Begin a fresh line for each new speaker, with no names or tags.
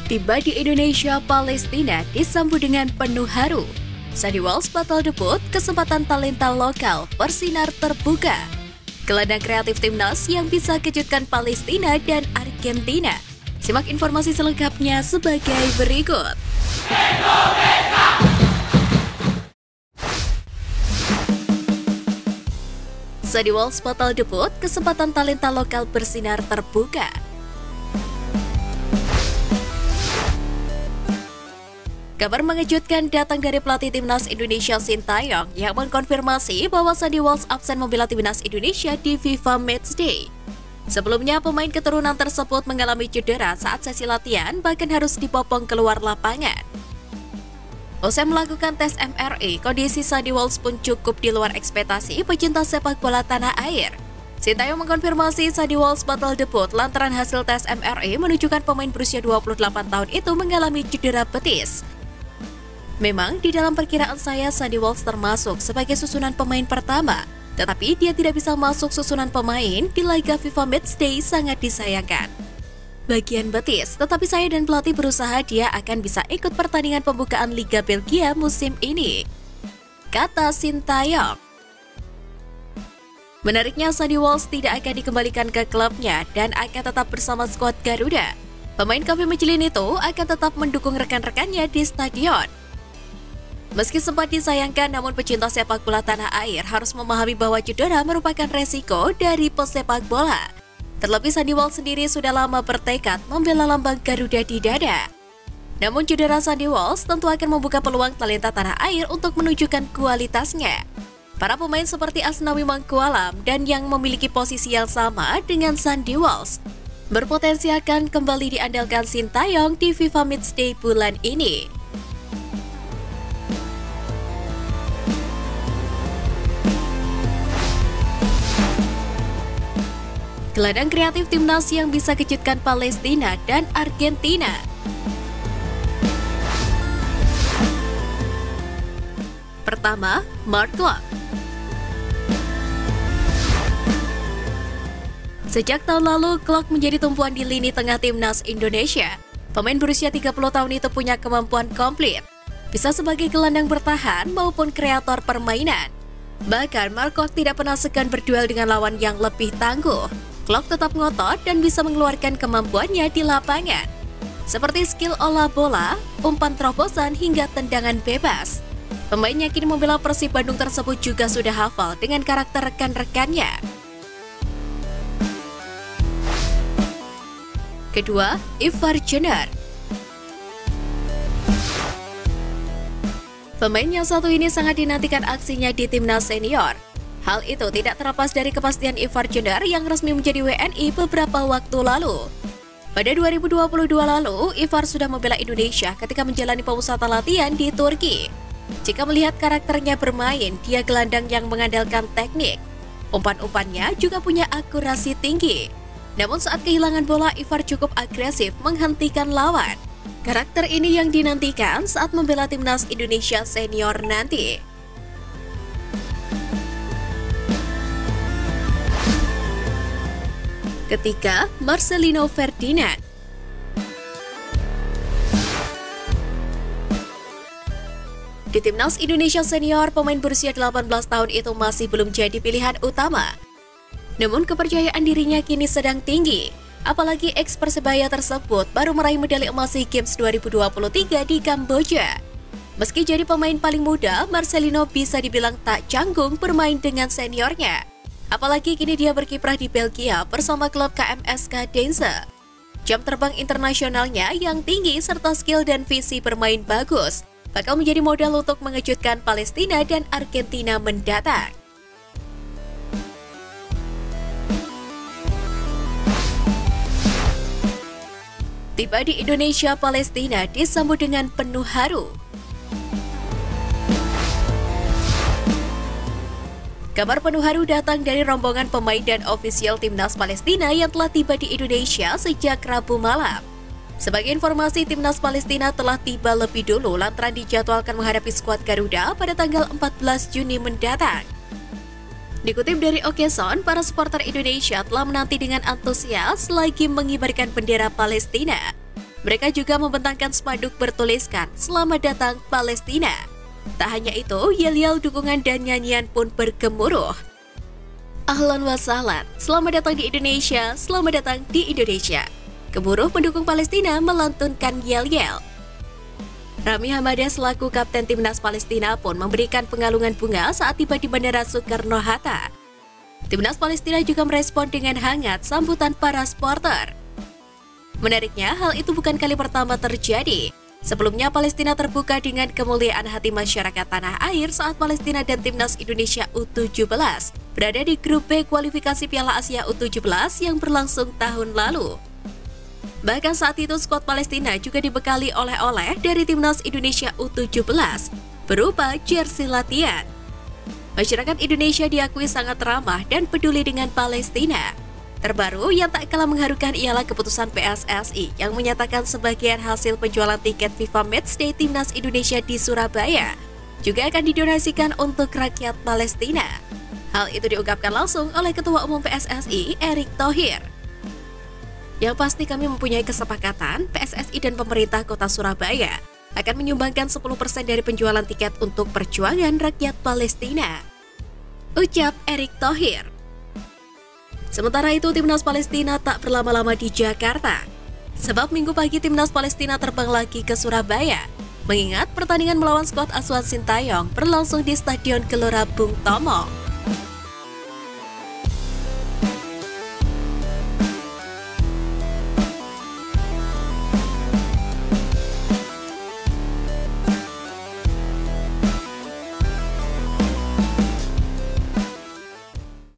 Tiba di Indonesia, Palestina disambut dengan penuh haru. Sandy Walsh batal debut, kesempatan talenta lokal bersinar terbuka. Gelandang kreatif timnas yang bisa kejutkan Palestina dan Argentina. Simak informasi selengkapnya sebagai berikut. Sandy Walsh batal debut, kesempatan talenta lokal bersinar terbuka. Kabar mengejutkan datang dari pelatih timnas Indonesia Sintayong yang mengkonfirmasi bahwa Sandy Walsh absen membela timnas Indonesia di FIFA Matchday. Sebelumnya, pemain keturunan tersebut mengalami cedera saat sesi latihan, bahkan harus dipopong keluar lapangan. Usai melakukan tes MRI, kondisi Sandy Walsh pun cukup di luar ekspektasi pecinta sepak bola tanah air. Sintayong mengkonfirmasi Sandy Walsh batal debut lantaran hasil tes MRI menunjukkan pemain berusia 28 tahun itu mengalami cedera betis. Memang di dalam perkiraan saya, Sandy Walsh termasuk sebagai susunan pemain pertama, tetapi dia tidak bisa masuk susunan pemain di laga FIFA Matchday sangat disayangkan. Bagian betis, tetapi saya dan pelatih berusaha dia akan bisa ikut pertandingan pembukaan Liga Belgia musim ini, kata Sintayong. Menariknya, Sandy Walsh tidak akan dikembalikan ke klubnya dan akan tetap bersama skuad Garuda. Pemain kami Michelin itu akan tetap mendukung rekan-rekannya di stadion. Meski sempat disayangkan, namun pecinta sepak bola tanah air harus memahami bahwa cedera merupakan resiko dari pesepak bola. Terlebih Sandy Walsh sendiri sudah lama bertekad membela lambang Garuda di dada. Namun cedera Sandy Walsh tentu akan membuka peluang talenta tanah air untuk menunjukkan kualitasnya. Para pemain seperti Asnawi Mangkualam dan yang memiliki posisi yang sama dengan Sandy Walsh berpotensi akan kembali diandalkan Sintayong di FIFA Matchday bulan ini. Gelandang kreatif timnas yang bisa kejutkan Palestina dan Argentina. Pertama, Mark Klok. Sejak tahun lalu, Klok menjadi tumpuan di lini tengah timnas Indonesia. Pemain berusia 30 tahun itu punya kemampuan komplit, bisa sebagai gelandang bertahan maupun kreator permainan. Bahkan, Mark Klok tidak pernah segan berduel dengan lawan yang lebih tangguh. Klok tetap ngotot dan bisa mengeluarkan kemampuannya di lapangan, seperti skill olah bola, umpan terobosan hingga tendangan bebas. Pemain yang kini membela Persib Bandung tersebut juga sudah hafal dengan karakter rekan-rekannya. Kedua, Ivar Jenner. Pemain yang satu ini sangat dinantikan aksinya di timnas senior. Hal itu tidak terlepas dari kepastian Ivar Jenner yang resmi menjadi WNI beberapa waktu lalu. Pada 2022 lalu, Ivar sudah membela Indonesia ketika menjalani pemusatan latihan di Turki. Jika melihat karakternya bermain, dia gelandang yang mengandalkan teknik. Umpan-umpannya juga punya akurasi tinggi. Namun saat kehilangan bola, Ivar cukup agresif menghentikan lawan. Karakter ini yang dinantikan saat membela timnas Indonesia senior nanti. Ketiga, Marcelino Ferdinand. Di timnas Indonesia senior, pemain berusia 18 tahun itu masih belum jadi pilihan utama. Namun kepercayaan dirinya kini sedang tinggi. Apalagi ex Persebaya tersebut baru meraih medali emas SEA Games 2023 di Kamboja. Meski jadi pemain paling muda, Marcelino bisa dibilang tak canggung bermain dengan seniornya. Apalagi kini dia berkiprah di Belgia bersama klub KMSK Dense. Jam terbang internasionalnya yang tinggi serta skill dan visi bermain bagus bakal menjadi modal untuk mengejutkan Palestina dan Argentina mendatang. Tiba di Indonesia, Palestina disambut dengan penuh haru. Kabar penuh haru datang dari rombongan pemain dan ofisial timnas Palestina yang telah tiba di Indonesia sejak Rabu malam. Sebagai informasi, timnas Palestina telah tiba lebih dulu lantaran dijadwalkan menghadapi skuad Garuda pada tanggal 14 Juni mendatang. Dikutip dari Okeson, para supporter Indonesia telah menanti dengan antusias lagi mengibarkan bendera Palestina. Mereka juga membentangkan spanduk bertuliskan "Selamat datang Palestina". Tak hanya itu, yel-yel dukungan dan nyanyian pun bergemuruh. Ahlan wa sahlan, selamat datang di Indonesia, selamat datang di Indonesia. Gemuruh pendukung Palestina melantunkan yel-yel. Rami Hamadah selaku Kapten Timnas Palestina pun memberikan pengalungan bunga saat tiba di Bandara Soekarno-Hatta. Timnas Palestina juga merespon dengan hangat sambutan para supporter. Menariknya, hal itu bukan kali pertama terjadi. Sebelumnya, Palestina terbuka dengan kemuliaan hati masyarakat tanah air saat Palestina dan Timnas Indonesia U17 berada di grup B kualifikasi Piala Asia U17 yang berlangsung tahun lalu. Bahkan saat itu, skuad Palestina juga dibekali oleh-oleh dari Timnas Indonesia U17 berupa jersey latihan. Masyarakat Indonesia diakui sangat ramah dan peduli dengan Palestina. Terbaru yang tak kalah mengharukan ialah keputusan PSSI yang menyatakan sebagian hasil penjualan tiket FIFA Matchday Timnas Indonesia di Surabaya juga akan didonasikan untuk rakyat Palestina. Hal itu diungkapkan langsung oleh Ketua Umum PSSI, Erick Thohir. Yang pasti kami mempunyai kesepakatan, PSSI dan pemerintah kota Surabaya akan menyumbangkan 10% dari penjualan tiket untuk perjuangan rakyat Palestina, ucap Erick Thohir. Sementara itu, Timnas Palestina tak berlama-lama di Jakarta. Sebab minggu pagi Timnas Palestina terbang lagi ke Surabaya, mengingat pertandingan melawan skuad asuhan Sintayong berlangsung di Stadion Gelora Bung Tomo.